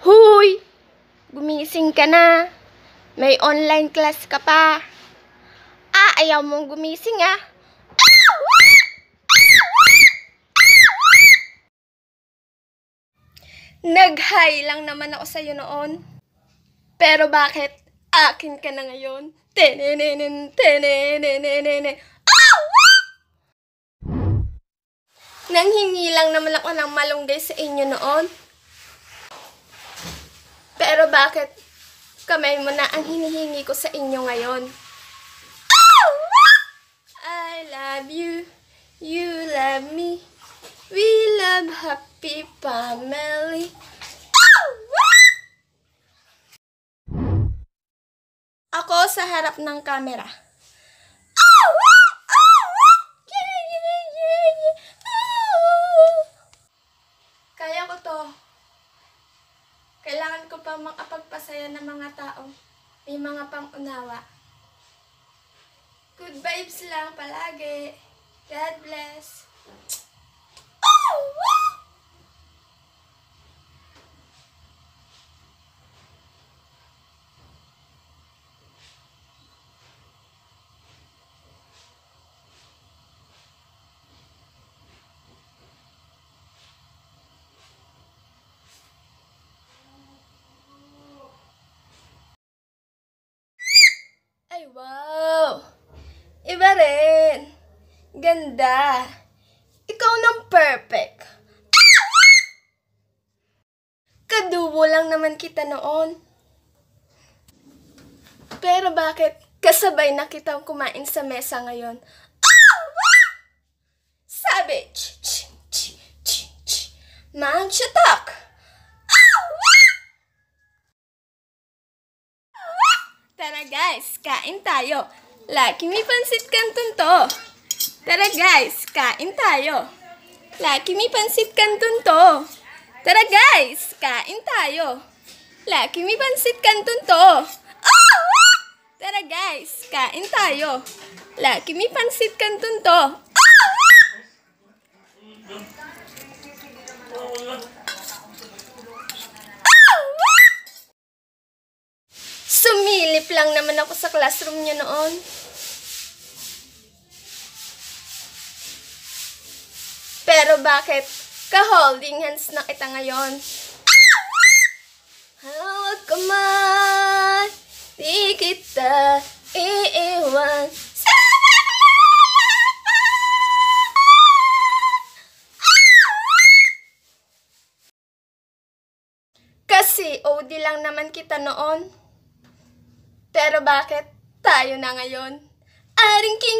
Huy! Gumising ka na. May online class ka pa. Ayaw mong gumising ah. Nag-hi lang naman ako sa'yo noon. Pero bakit akin ka na ngayon? Tenenenen, tenenenenene. Nanghingi lang naman ako ng malunggay sa inyo noon. Pero bakit kamay mo na ang hinihingi ko sa inyo ngayon? I love you, you love me, we love happy family. Ako sa harap ng camera. Kaya ko to. Kailangan ko pa makapagpasaya ng mga tao. May mga pang-unawa. Good vibes lang palagi. God bless. Ay, wow! Iba rin. Ganda. Ikaw nang perfect. Kadubo lang naman kita noon. Pero bakit kasabay na kitang kumain sa mesa ngayon? Sabi, manchatak! Tara guys, kain tayo. Laki may pansit kanton to. Tara guys, kain tayo. Laki may pansit kanton to. Tara guys, kain tayo. Laki may pansit kanton to. Tara guys, kain tayo. Laki may pansit kanton to. Sumilip lang naman ako sa classroom niyo noon. Pero bakit ka-holding hands na kita ngayon? Hawag ka man, di kita iiwan. Kasi OD lang naman kita noon. Pero bakit tayo na ngayon? Aring king